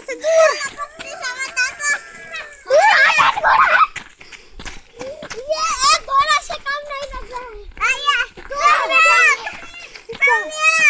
से दूर। ये एक घोड़ा से काम नहीं कर रहा है। आया,